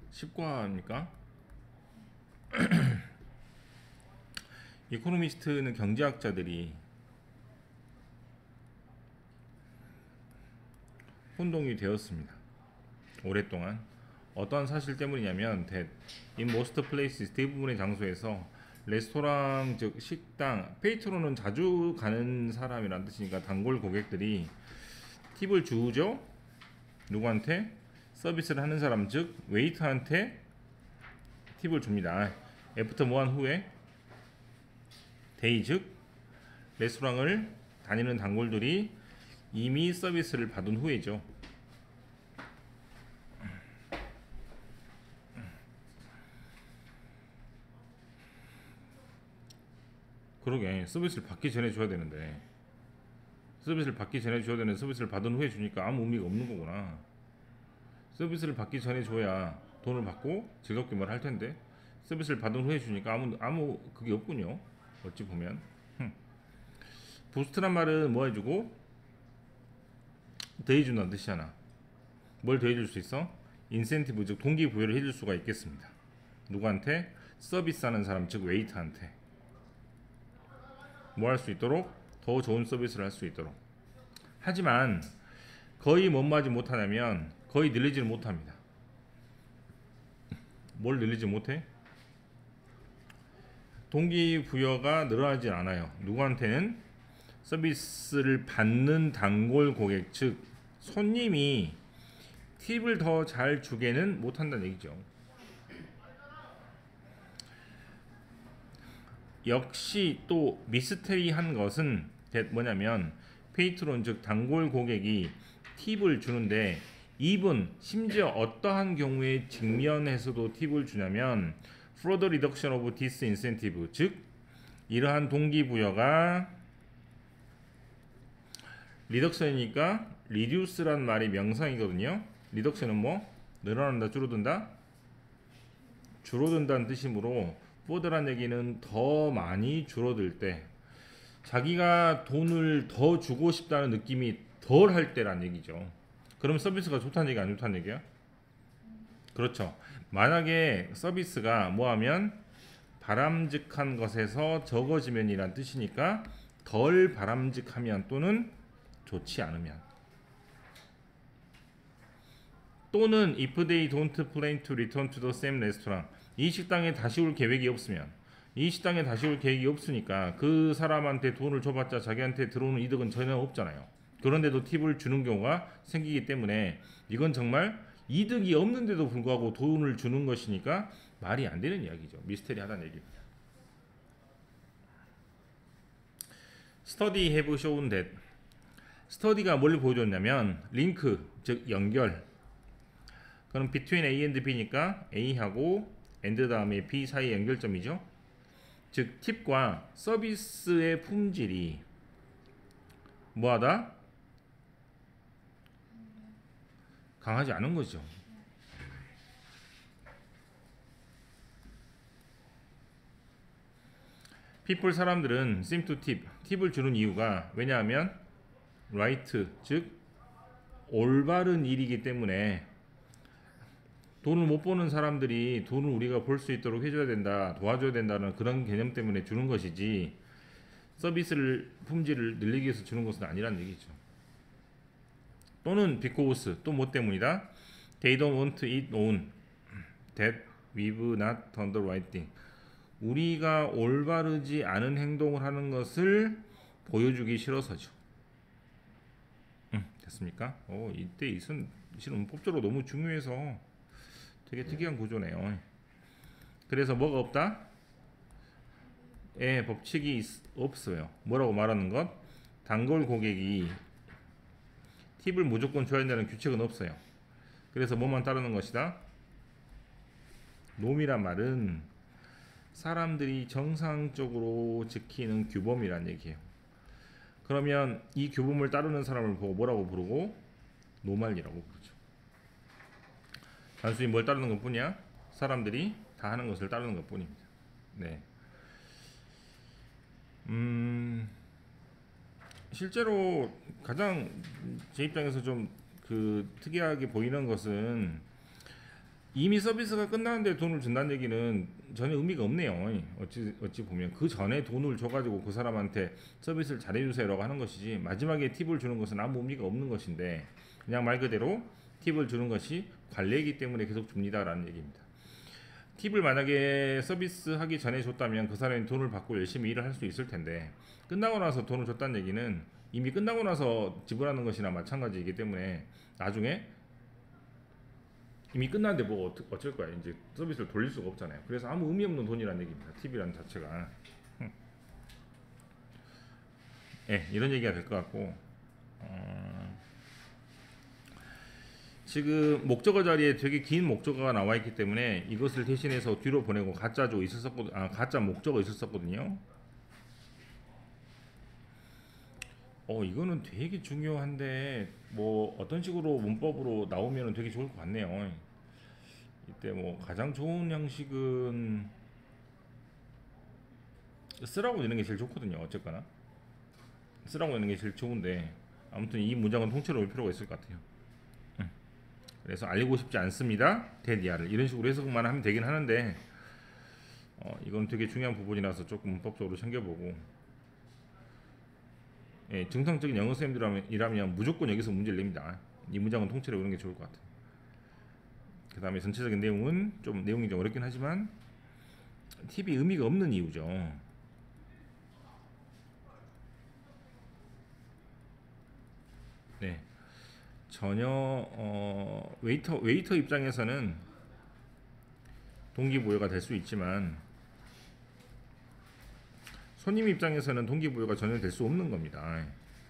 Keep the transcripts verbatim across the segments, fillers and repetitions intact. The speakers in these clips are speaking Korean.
십과입니까? 이코노미스트는 경제학자들이 혼동이 되었습니다. 오랫동안. 어떠한 사실 때문이냐면 that in most places 대부분의 장소에서 레스토랑 즉 식당 페이트론은 자주 가는 사람이란 뜻이니까 단골 고객들이 팁을 주죠. 누구한테? 서비스를 하는 사람 즉 웨이터한테 팁을 줍니다. 애프터 뭐한 후에 데이 즉 레스토랑을 다니는 단골들이 이미 서비스를 받은 후에죠. 그러게 서비스를 받기 전에 줘야 되는데 서비스를 받기 전에 줘야 되는 서비스를 받은 후에 주니까 아무 의미가 없는 거구나. 서비스를 받기 전에 줘야 돈을 받고 즐겁게 뭘 할 텐데 서비스를 받은 후에 주니까 아무 아무 그게 없군요. 어찌 보면 흠. 부스트란 말은 뭐 해주고 더해준다는 뜻이잖아. 뭘 더해줄 수 있어? 인센티브 즉 동기부여를 해줄 수가 있겠습니다. 누구한테? 서비스하는 사람 즉 웨이터한테 뭐 할 수 있도록? 더 좋은 서비스를 할 수 있도록. 하지만 거의 뭔 말이 못하냐면 거의 늘리지를 못합니다. 뭘 늘리지 못해? 동기부여가 늘어나지 않아요. 누구한테는? 서비스를 받는 단골 고객 즉 손님이 팁을 더 잘 주게는 못한다는 얘기죠. 역시 또 미스테리한 것은 뭐냐면 페이트론 즉 단골 고객이 팁을 주는데 이분 심지어 어떠한 경우에 직면해서도 팁을 주냐면 further reduction of this incentive 즉 이러한 동기부여가 리덕션이니까 reduce란 말이 명사이거든요. 리덕션은 뭐? 늘어난다 줄어든다? 줄어든다는 뜻이므로 further란 얘기는 더 많이 줄어들 때 자기가 돈을 더 주고 싶다는 느낌이 덜 할 때란 얘기죠. 그럼 서비스가 좋다는 얘기 안 좋다는 얘기야? 그렇죠. 만약에 서비스가 뭐하면 바람직한 것에서 적어지면 이란 뜻이니까 덜 바람직하면 또는 좋지 않으면 또는 if they don't plan to return to the same restaurant 이 식당에 다시 올 계획이 없으면 이 식당에 다시 올 계획이 없으니까 그 사람한테 돈을 줘봤자 자기한테 들어오는 이득은 전혀 없잖아요. 그런데도 팁을 주는 경우가 생기기 때문에 이건 정말 이득이 없는데도 불구하고 돈을 주는 것이니까 말이 안 되는 이야기죠. 미스테리하다는 얘기입니다. Study have shown that 스터디가 뭘 보여줬냐면 링크 즉 연결 그럼 between A and B니까 A하고 and 다음에 B 사이 연결점이죠. 즉 팁과 서비스의 품질이 뭐하다? 강하지 않은 거죠. people 사람들은 seem to tip 팁을 주는 이유가 왜냐하면 right 즉 올바른 일이기 때문에 돈을 못 버는 사람들이 돈을 우리가 벌 수 있도록 해줘야 된다, 도와줘야 된다는 그런 개념 때문에 주는 것이지 서비스를 품질을 늘리기 위해서 주는 것은 아니라는 얘기죠. 또는 because 또 뭐 때문이다? They don't want it known that we've not done the right thing. 우리가 올바르지 않은 행동을 하는 것을 보여주기 싫어서죠. 음, 됐습니까? 오, 이때 이선 실은 문법적으로 너무 중요해서 되게 특이한 구조네요. 그래서 뭐가 없다? 예, 법칙이 있, 없어요. 뭐라고 말하는 것? 단골 고객이 팁을 무조건 줘야 한다는 규칙은 없어요. 그래서 뭐만 따르는 것이다? 놈이란 말은 사람들이 정상적으로 지키는 규범이란 얘기예요. 그러면 이 규범을 따르는 사람을 보고 뭐라고 부르고? 노말이라고 부르죠. 단순히 뭘 따르는 것 뿐이야? 사람들이 다 하는 것을 따르는 것 뿐입니다. 네. 음, 실제로 가장 제 입장에서 좀 그 특이하게 보이는 것은 이미 서비스가 끝나는데 돈을 준다는 얘기는 전혀 의미가 없네요. 어찌 어찌 보면 그 전에 돈을 줘가지고 그 사람한테 서비스를 잘해주세요라고 하는 것이지 마지막에 팁을 주는 것은 아무 의미가 없는 것인데 그냥 말 그대로 팁을 주는 것이 관례이기 때문에 계속 줍니다라는 얘기입니다. 팁을 만약에 서비스하기 전에 줬다면 그 사람이 돈을 받고 열심히 일을 할 수 있을 텐데 끝나고 나서 돈을 줬다는 얘기는 이미 끝나고 나서 지불하는 것이나 마찬가지이기 때문에 나중에 이미 끝났는데 뭐 어쩔 거야. 이제 서비스를 돌릴 수가 없잖아요. 그래서 아무 의미 없는 돈이라는 얘기입니다. 팁이라는 자체가. 예, 네, 이런 얘기가 될 것 같고 어, 지금 목적어 자리에 되게 긴 목적어가 나와 있기 때문에 이것을 대신해서 뒤로 보내고 가짜조 있었었거든, 아 가짜 목적어 있었었거든요. 어 이거는 되게 중요한데 뭐 어떤 식으로 문법으로 나오면 되게 좋을 것 같네요. 이때 뭐 가장 좋은 형식은 쓰라고 되는 게 제일 좋거든요. 어쨌거나 쓰라고 되는 게 제일 좋은데 아무튼 이 문장은 통째로 올 필요가 있을 것 같아요. 그래서 알리고 싶지 않습니다. 데디아를 이런 식으로 해석만 하면 되긴 하는데 어, 이건 되게 중요한 부분이라서 조금 문법적으로 챙겨보고 예, 정상적인 영어 쌤들이라면 무조건 여기서 문제를 냅니다. 이 문장은 통째로 외우는 게 좋을 것 같아요. 그 다음에 전체적인 내용은 좀 내용이 좀 어렵긴 하지만 팁이 의미가 없는 이유죠. 네, 전혀 어, 웨이터 웨이터 입장에서는 동기부여가 될 수 있지만 손님 입장에서는 동기부여가 전혀 될 수 없는 겁니다.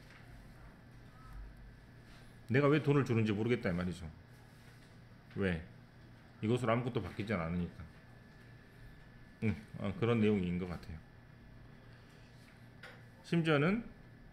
내가 왜 돈을 주는지 모르겠다 이 말이죠. 왜? 이것으로 아무것도 바뀌지 않으니까. 응, 어, 그런 내용인 것 같아요. 심지어는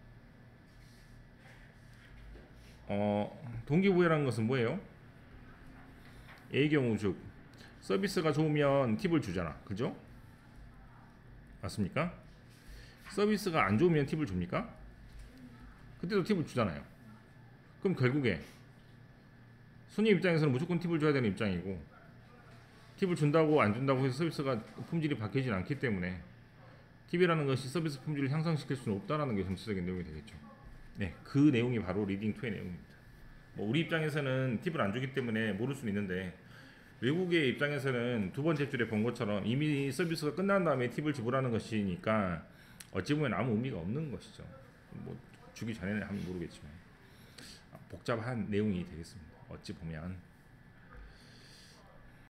어, 동기부여라는 것은 뭐예요? A의 경우 즉 서비스가 좋으면 팁을 주잖아, 그죠? 맞습니까? 서비스가 안 좋으면 팁을 줍니까? 그때도 팁을 주잖아요. 그럼 결국에 손님 입장에서는 무조건 팁을 줘야 되는 입장이고 팁을 준다고 안 준다고 해서 서비스가 품질이 바뀌진 않기 때문에 팁이라는 것이 서비스 품질을 향상시킬 수는 없다는 게 전체적인 내용이 되겠죠. 네, 그 내용이 바로 리딩 투의 내용입니다. 뭐 우리 입장에서는 팁을 안 주기 때문에 모를 수는 있는데 외국의 입장에서는 두 번째 줄에 본 것처럼 이미 서비스가 끝난 다음에 팁을 지불하는 것이니까 어찌 보면 아무 의미가 없는 것이죠. 뭐 주기 전에는 하면 모르겠지만 복잡한 내용이 되겠습니다. 어찌 보면